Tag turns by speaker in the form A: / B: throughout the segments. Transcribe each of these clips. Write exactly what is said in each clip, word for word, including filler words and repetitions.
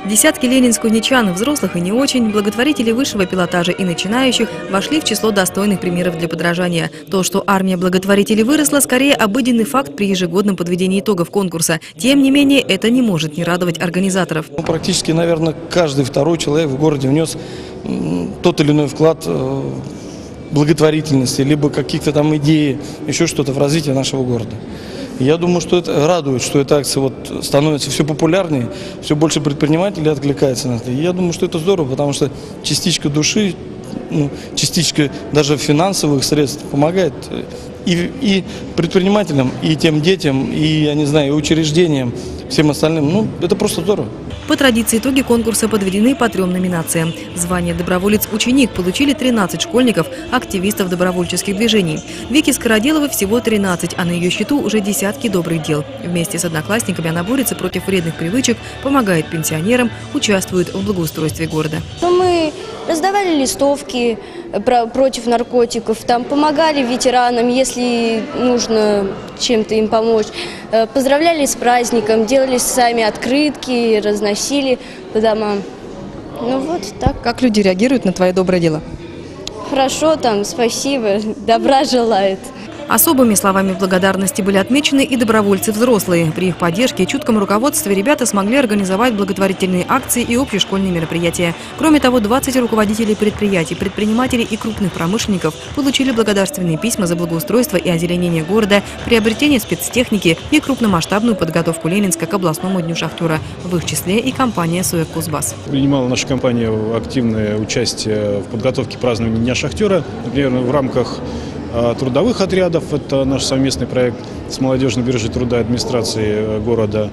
A: Десятки ленинск-кузнечан, взрослых и не очень, благотворителей высшего пилотажа и начинающих вошли в число достойных примеров для подражания. То, что армия благотворителей выросла, скорее обыденный факт при ежегодном подведении итогов конкурса. Тем не менее, это не может не радовать организаторов.
B: Ну, практически, наверное, каждый второй человек в городе внес тот или иной вклад благотворительности, либо каких-то там идей, еще что-то в развитие нашего города. Я думаю, что это радует, что эта акция вот становится все популярнее, все больше предпринимателей откликается на это. И я думаю, что это здорово, потому что частичка души, ну, частичка даже финансовых средств помогает и, и предпринимателям, и тем детям, и, я не знаю, и учреждениям, всем остальным. Ну, это просто здорово.
A: По традиции итоги конкурса подведены по трем номинациям. Звание «Доброволец-ученик» получили тринадцать школьников, активистов добровольческих движений. Вике Скороделовой всего тринадцать, а на ее счету уже десятки добрых дел. Вместе с одноклассниками она борется против вредных привычек, помогает пенсионерам, участвует в благоустройстве города.
C: Мы раздавали листовки против наркотиков, там помогали ветеранам, если нужно чем-то им помочь. Поздравляли с праздником, делали сами открытки, разносили по домам. Ну вот так.
A: Как люди реагируют на твое доброе дело?
C: Хорошо, там, спасибо, добра желают.
A: Особыми словами благодарности были отмечены и добровольцы взрослые. При их поддержке и чутком руководстве ребята смогли организовать благотворительные акции и общешкольные мероприятия. Кроме того, двадцать руководителей предприятий, предпринимателей и крупных промышленников получили благодарственные письма за благоустройство и озеленение города, приобретение спецтехники и крупномасштабную подготовку Ленинска к областному дню шахтера. В их числе и компания «Суэк Кузбасс».
D: Принимала наша компания активное участие в подготовке празднования Дня шахтера, например, в рамках трудовых отрядов. Это наш совместный проект с молодежной биржей труда и администрацией города.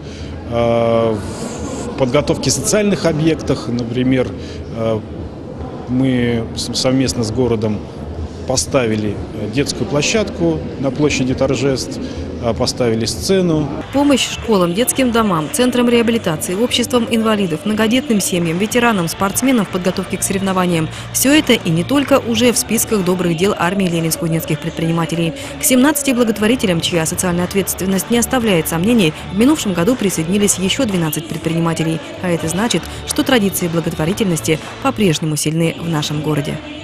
D: В подготовке социальных объектах, например, мы совместно с городом поставили детскую площадку на площади торжеств, поставили сцену.
A: Помощь школам, детским домам, центрам реабилитации, обществам инвалидов, многодетным семьям, ветеранам, спортсменам в подготовке к соревнованиям. Все это и не только уже в списках добрых дел армии ленинск-кузнецких предпринимателей. К семнадцати благотворителям, чья социальная ответственность не оставляет сомнений, в минувшем году присоединились еще двенадцать предпринимателей. А это значит, что традиции благотворительности по-прежнему сильны в нашем городе.